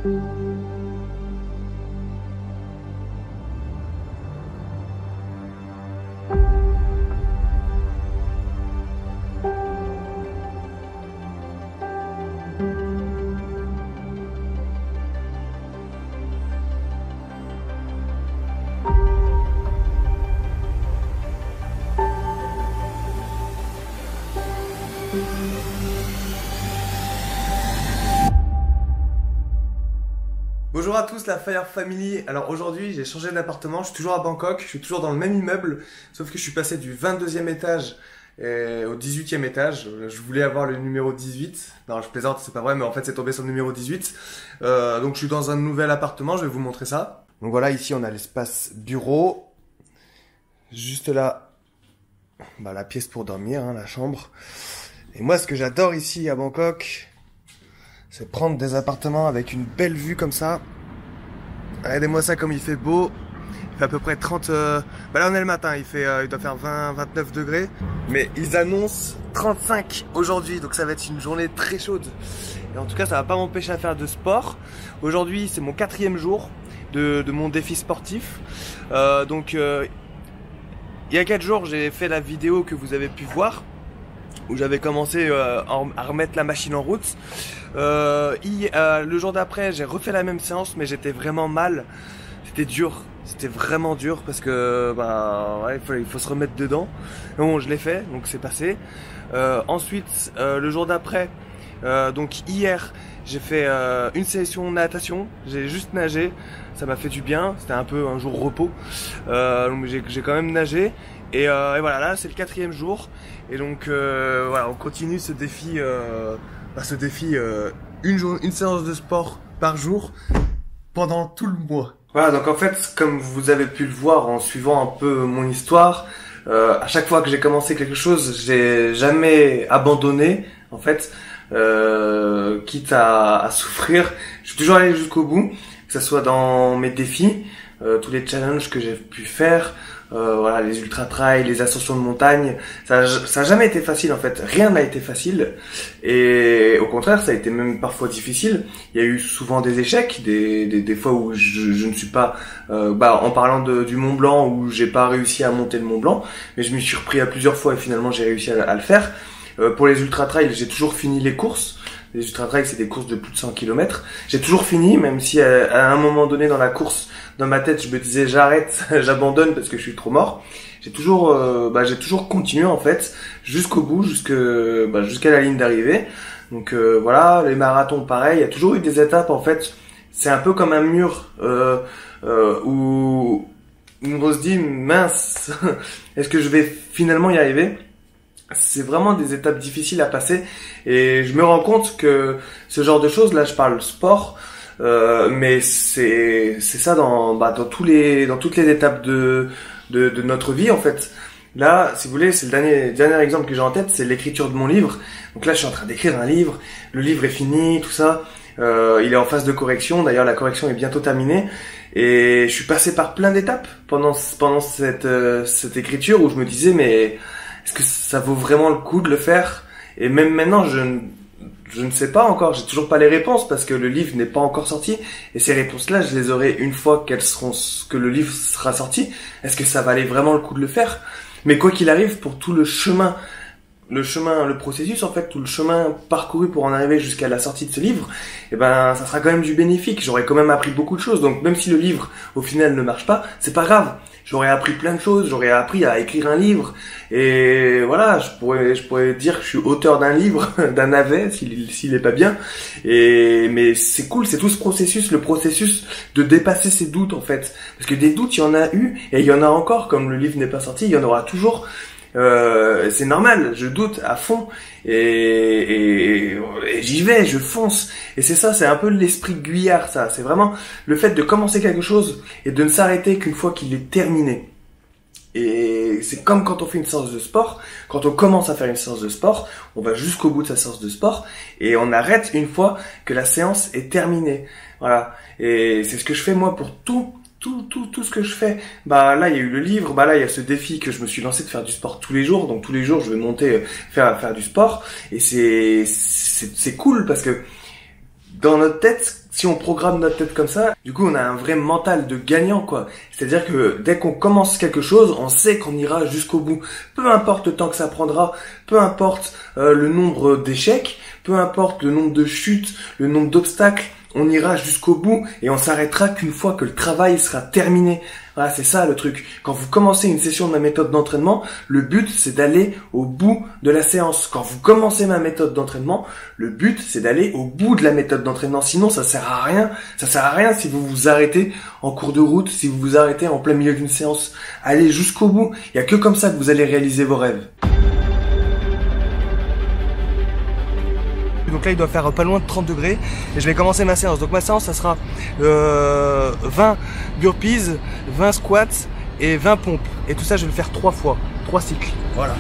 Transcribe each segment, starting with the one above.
Bonjour à tous la Fire Family. Alors aujourd'hui j'ai changé d'appartement, je suis toujours à Bangkok, je suis toujours dans le même immeuble, sauf que je suis passé du 22e étage au 18e étage. Je voulais avoir le numéro 18, non je plaisante, c'est pas vrai, mais en fait c'est tombé sur le numéro 18. Donc je suis dans un nouvel appartement, je vais vous montrer ça. Donc voilà, ici on a l'espace bureau, juste là, la pièce pour dormir, hein, la chambre. Et moi ce que j'adore ici à Bangkok, c'est prendre des appartements avec une belle vue comme ça. Regardez-moi ça comme il fait beau. Il fait à peu près 30... là on est le matin, il doit faire 20-29 degrés. Mais ils annoncent 35 aujourd'hui, donc ça va être une journée très chaude. Et en tout cas ça va pas m'empêcher à faire de sport. Aujourd'hui c'est mon 4e jour de mon défi sportif. Il y a 4 jours j'ai fait la vidéo que vous avez pu voir, où j'avais commencé à remettre la machine en route. Le jour d'après, j'ai refait la même séance, mais j'étais vraiment mal. C'était dur, c'était vraiment dur parce que il faut se remettre dedans. Bon, je l'ai fait, donc c'est passé. Ensuite, le jour d'après, donc hier, j'ai fait une session natation. J'ai juste nagé, ça m'a fait du bien. C'était un peu un jour repos. Donc j'ai quand même nagé. Et voilà, là c'est le 4e jour. Et donc voilà, on continue ce défi. Une séance de sport par jour pendant tout le mois. Voilà, donc en fait, comme vous avez pu le voir en suivant un peu mon histoire, à chaque fois que j'ai commencé quelque chose, j'ai jamais abandonné, en fait, quitte à souffrir. Je suis toujours allé jusqu'au bout, que ce soit dans mes défis, tous les challenges que j'ai pu faire, voilà, les ultra trails, les ascensions de montagne, ça a jamais été facile en fait, rien n'a été facile, et au contraire ça a été même parfois difficile. Il y a eu souvent des échecs, des fois où je ne suis pas, en parlant du Mont Blanc, où j'ai pas réussi à monter le Mont Blanc, mais je m'y suis repris à plusieurs fois et finalement j'ai réussi à le faire. Pour les ultra trails, j'ai toujours fini les courses. Les ultra trails, c'est des courses de plus de 100 km. J'ai toujours fini, même si à un moment donné dans la course, dans ma tête, je me disais j'arrête, j'abandonne parce que je suis trop mort. J'ai toujours continué en fait jusqu'au bout, jusqu'à la ligne d'arrivée. Donc voilà, les marathons pareil. Il y a toujours eu des étapes en fait. C'est un peu comme un mur où on se dit mince, est-ce que je vais finalement y arriver? C'est vraiment des étapes difficiles à passer et je me rends compte que ce genre de choses, là je parle sport, mais c'est ça dans toutes les étapes de notre vie en fait. Là, si vous voulez, c'est le dernier exemple que j'ai en tête, c'est l'écriture de mon livre. Donc là, je suis en train d'écrire un livre, le livre est fini, tout ça. Il est en phase de correction, d'ailleurs la correction est bientôt terminée. Et je suis passé par plein d'étapes pendant cette écriture où je me disais mais est-ce que ça vaut vraiment le coup de le faire? Et même maintenant, je ne sais pas encore, j'ai toujours pas les réponses parce que le livre n'est pas encore sorti. Et ces réponses-là, je les aurai une fois que le livre sera sorti. Est-ce que ça valait vraiment le coup de le faire? Mais quoi qu'il arrive, pour tout le processus en fait, tout le chemin parcouru pour en arriver jusqu'à la sortie de ce livre, ça sera quand même du bénéfique. J'aurais quand même appris beaucoup de choses. Donc même si le livre au final ne marche pas, c'est pas grave. J'aurais appris plein de choses, j'aurais appris à écrire un livre et voilà, je pourrais dire que je suis auteur d'un livre, d'un navet s'il est pas bien. Mais c'est cool, c'est tout ce processus, le processus de dépasser ses doutes en fait. Parce que des doutes, il y en a eu et il y en a encore, comme le livre n'est pas sorti, il y en aura toujours. C'est normal, je doute à fond et j'y vais, je fonce. Et c'est ça, c'est un peu l'esprit Guyard, ça. C'est vraiment le fait de commencer quelque chose et de ne s'arrêter qu'une fois qu'il est terminé. Et c'est comme quand on fait une séance de sport. Quand on commence à faire une séance de sport, on va jusqu'au bout de sa séance de sport et on arrête une fois que la séance est terminée. Voilà. Et c'est ce que je fais moi pour tout ce que je fais. Là, il y a eu le livre, là, il y a ce défi que je me suis lancé de faire du sport tous les jours. Donc tous les jours, je vais monter, faire du sport. Et c'est cool parce que dans notre tête, si on programme notre tête comme ça, du coup on a un vrai mental de gagnant quoi. C'est-à-dire que dès qu'on commence quelque chose, on sait qu'on ira jusqu'au bout. Peu importe le temps que ça prendra, peu importe le nombre d'échecs, peu importe le nombre de chutes, le nombre d'obstacles, on ira jusqu'au bout et on s'arrêtera qu'une fois que le travail sera terminé. Voilà, c'est ça le truc. Quand vous commencez une session de ma méthode d'entraînement, le but c'est d'aller au bout de la séance. Quand vous commencez ma méthode d'entraînement, le but c'est d'aller au bout de la méthode d'entraînement. Sinon ça sert à rien. Ça sert à rien si vous vous arrêtez en cours de route, si vous vous arrêtez en plein milieu d'une séance. Allez jusqu'au bout. Il y a que comme ça que vous allez réaliser vos rêves. Donc là il doit faire pas loin de 30 degrés et je vais commencer ma séance. Donc ma séance ça sera 20 burpees, 20 squats et 20 pompes. Et tout ça je vais le faire 3 fois, 3 cycles. Voilà.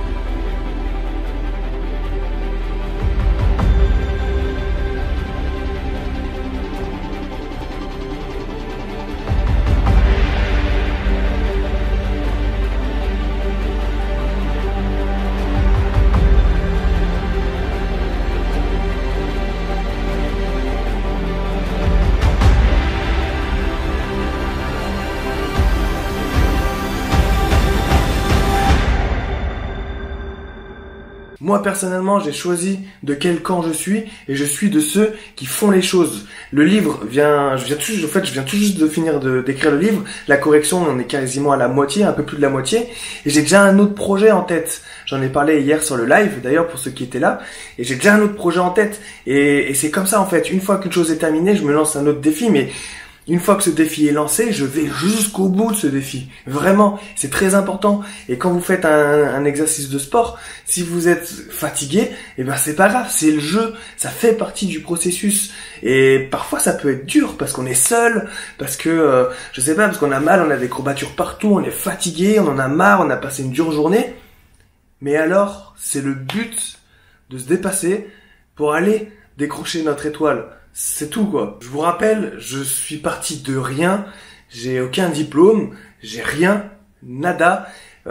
Moi personnellement, j'ai choisi de quel camp je suis et je suis de ceux qui font les choses. Le livre je viens tout juste de finir d'écrire le livre. La correction, on est quasiment à la moitié, un peu plus de la moitié. Et j'ai déjà un autre projet en tête. J'en ai parlé hier sur le live, d'ailleurs, pour ceux qui étaient là. Et j'ai déjà un autre projet en tête. Et c'est comme ça en fait. Une fois qu'une chose est terminée, je me lance un autre défi. Mais une fois que ce défi est lancé, je vais jusqu'au bout de ce défi. Vraiment, c'est très important. Et quand vous faites un exercice de sport, si vous êtes fatigué, eh ben c'est pas grave, c'est le jeu, ça fait partie du processus. Et parfois ça peut être dur parce qu'on est seul, parce que je sais pas, parce qu'on a mal, on a des courbatures partout, on est fatigué, on en a marre, on a passé une dure journée. Mais alors, c'est le but de se dépasser pour aller décrocher notre étoile. C'est tout quoi. Je vous rappelle, je suis parti de rien, j'ai aucun diplôme, j'ai rien, nada.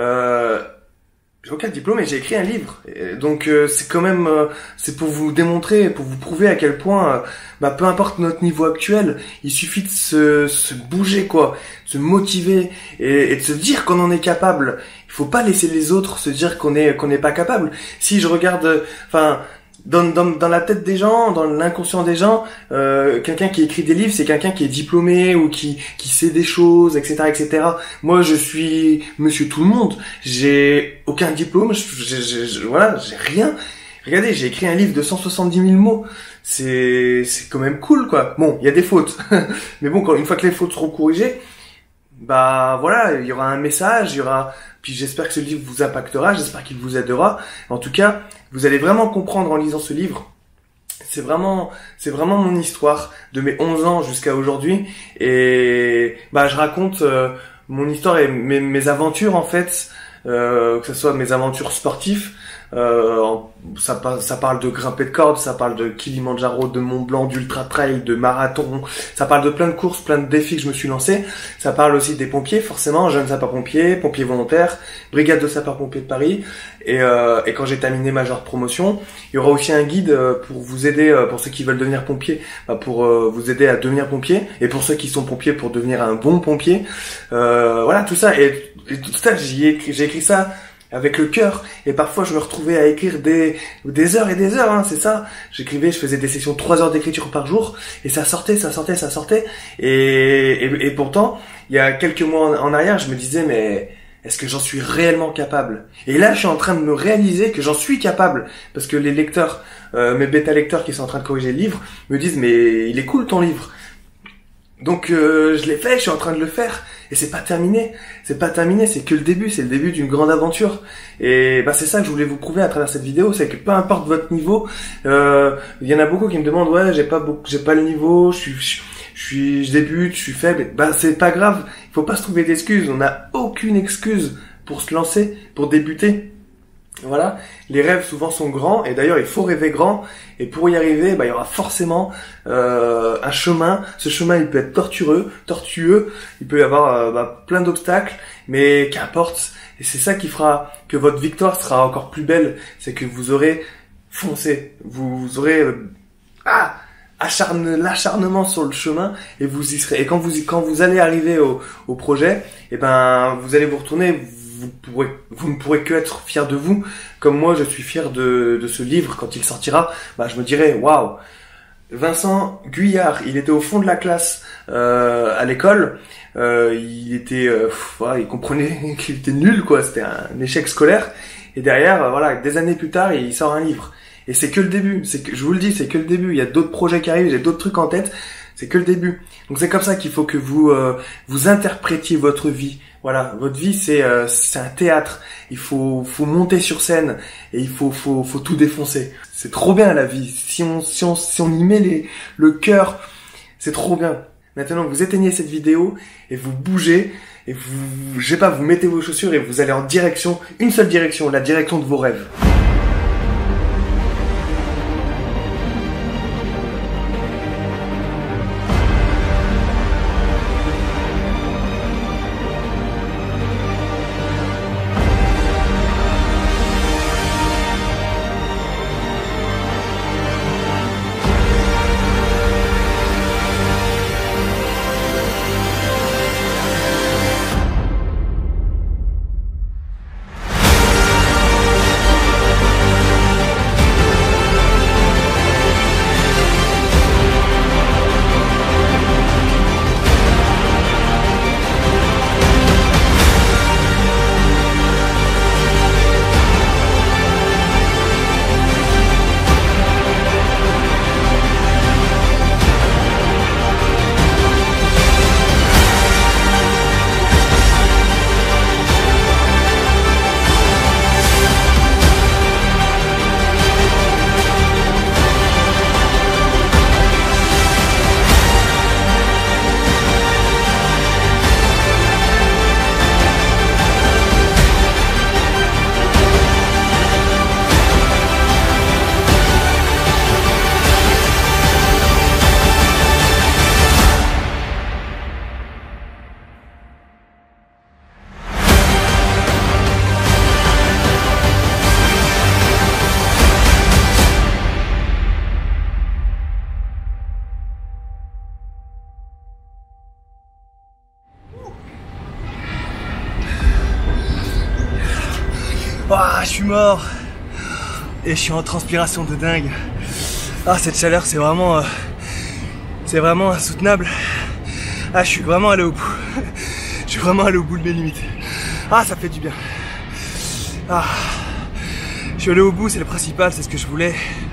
J'ai aucun diplôme et j'ai écrit un livre. Et donc c'est quand même, c'est pour vous démontrer, pour vous prouver à quel point, peu importe notre niveau actuel, il suffit de se bouger quoi, de se motiver et de se dire qu'on en est capable. Il faut pas laisser les autres se dire qu'on n'est pas capable. Si je regarde, dans la tête des gens, dans l'inconscient des gens, quelqu'un qui écrit des livres, c'est quelqu'un qui est diplômé ou qui sait des choses, etc., etc. Moi, je suis monsieur tout le monde. J'ai aucun diplôme, voilà, j'ai rien. Regardez, j'ai écrit un livre de 170 000 mots. C'est quand même cool, quoi. Bon, il y a des fautes. Mais bon, une fois que les fautes seront corrigées, voilà, il y aura un message, puis j'espère que ce livre vous impactera, j'espère qu'il vous aidera. En tout cas, vous allez vraiment comprendre en lisant ce livre. C'est vraiment mon histoire de mes 11 ans jusqu'à aujourd'hui. Et je raconte mon histoire et mes aventures en fait, que ce soit mes aventures sportives. Ça parle de grimper de cordes, ça parle de Kilimandjaro, de Mont Blanc, d'ultra trail, de marathon, ça parle de plein de courses, plein de défis que je me suis lancé. Ça parle aussi des pompiers, forcément, jeunes sapeurs-pompiers, pompiers volontaires, brigade de sapeurs-pompiers de Paris. Et quand j'ai terminé ma genre de promotion, il y aura aussi un guide pour vous aider, pour ceux qui veulent devenir pompiers, pour vous aider à devenir pompier, et pour ceux qui sont pompiers pour devenir un bon pompier. Voilà, tout ça, et tout ça, j'ai écrit ça avec le cœur, et parfois je me retrouvais à écrire des heures et des heures, hein, c'est ça. J'écrivais, je faisais des sessions de 3 heures d'écriture par jour, et ça sortait, et pourtant, il y a quelques mois en arrière, je me disais, mais est-ce que j'en suis réellement capable? Et là, je suis en train de me réaliser que j'en suis capable, parce que les lecteurs, mes bêta-lecteurs qui sont en train de corriger le livre, me disent, mais il est cool ton livre. Donc je l'ai fait, je suis en train de le faire, et c'est pas terminé, c'est que le début, c'est le début d'une grande aventure. Et c'est ça que je voulais vous prouver à travers cette vidéo, c'est que peu importe votre niveau, il y en a beaucoup qui me demandent ouais, j'ai pas le niveau, je débute, je suis faible. C'est pas grave, il faut pas se trouver d'excuses, on n'a aucune excuse pour se lancer, pour débuter. Voilà, les rêves souvent sont grands, et d'ailleurs il faut rêver grand, et pour y arriver, il y aura forcément un chemin. Ce chemin il peut être tortueux, il peut y avoir plein d'obstacles, mais qu'importe, et c'est ça qui fera que votre victoire sera encore plus belle, c'est que vous aurez foncé, vous aurez l'acharnement sur le chemin et vous y serez. Et quand vous allez arriver au projet, et ben vous allez vous retourner, vous ne pourrez que être fier de vous, comme moi je suis fier de ce livre quand il sortira. Bah je me dirais waouh, Vincent Guyard, il était au fond de la classe à l'école, il était voilà, il comprenait qu'il était nul quoi, c'était un échec scolaire et derrière voilà, des années plus tard, il sort un livre. Et c'est que le début, je vous le dis, c'est que le début. Il y a d'autres projets qui arrivent, j'ai d'autres trucs en tête, c'est que le début. Donc c'est comme ça qu'il faut que vous interprétiez votre vie. Voilà, votre vie c'est un théâtre. Il faut monter sur scène et il faut tout défoncer. C'est trop bien la vie. Si on y met le cœur, c'est trop bien. Maintenant vous éteignez cette vidéo et vous bougez et je sais pas, vous mettez vos chaussures et vous allez en direction, une seule direction, la direction de vos rêves. Ah, je suis mort et je suis en transpiration de dingue. Ah, cette chaleur c'est vraiment insoutenable. Ah, je suis vraiment allé au bout. Je suis vraiment allé au bout de mes limites. Ah, ça fait du bien. Ah, je suis allé au bout, c'est le principal, c'est ce que je voulais.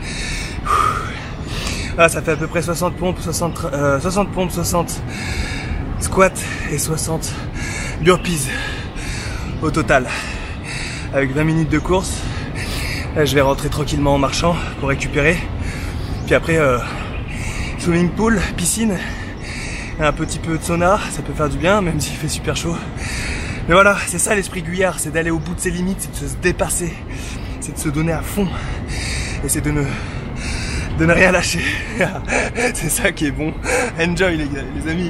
Ah, ça fait à peu près 60 pompes, 60 squats et 60 burpees au total. Avec 20 minutes de course, là, je vais rentrer tranquillement en marchant pour récupérer. Puis après, swimming pool, piscine, un petit peu de sauna, ça peut faire du bien, même s'il fait super chaud. Mais voilà, c'est ça l'esprit Guyard, c'est d'aller au bout de ses limites, c'est de se dépasser, c'est de se donner à fond, et c'est de ne rien lâcher. C'est ça qui est bon. Enjoy les amis.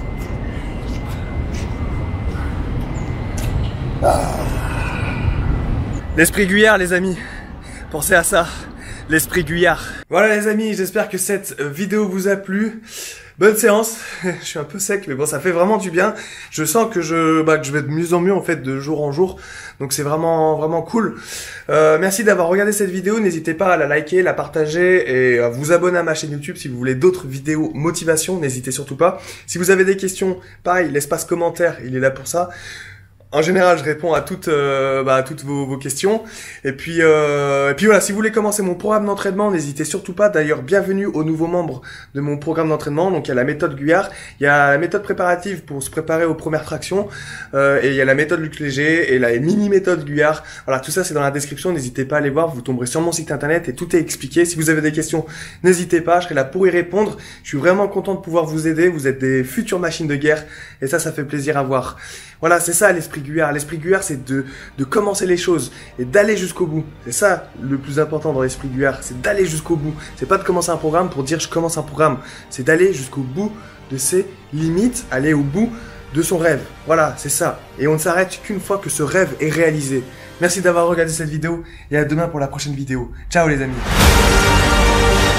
L'esprit Guyard les amis, pensez à ça, l'esprit Guyard. Voilà les amis, j'espère que cette vidéo vous a plu. Bonne séance, je suis un peu sec mais bon ça fait vraiment du bien. Je sens que je vais de mieux en mieux en fait de jour en jour. Donc c'est vraiment cool. Merci d'avoir regardé cette vidéo, n'hésitez pas à la liker, la partager et à vous abonner à ma chaîne YouTube si vous voulez d'autres vidéos motivation, n'hésitez surtout pas. Si vous avez des questions, pareil, l'espace commentaire, il est là pour ça. En général, je réponds à toutes vos questions. Et puis voilà, si vous voulez commencer mon programme d'entraînement, n'hésitez surtout pas. D'ailleurs, bienvenue aux nouveaux membres de mon programme d'entraînement. Donc, il y a la méthode Guyard, il y a la méthode préparative pour se préparer aux premières tractions, et il y a la méthode Luc Léger et la mini-méthode Guyard. Voilà, tout ça, c'est dans la description. N'hésitez pas à aller voir. Vous tomberez sur mon site internet et tout est expliqué. Si vous avez des questions, n'hésitez pas. Je serai là pour y répondre. Je suis vraiment content de pouvoir vous aider. Vous êtes des futures machines de guerre et ça fait plaisir à voir. Voilà, c'est ça l'esprit Guyard. L'esprit Guyard, c'est de commencer les choses et d'aller jusqu'au bout. C'est ça le plus important dans l'esprit Guyard, c'est d'aller jusqu'au bout. C'est pas de commencer un programme pour dire je commence un programme. C'est d'aller jusqu'au bout de ses limites, aller au bout de son rêve. Voilà, c'est ça. Et on ne s'arrête qu'une fois que ce rêve est réalisé. Merci d'avoir regardé cette vidéo et à demain pour la prochaine vidéo. Ciao les amis.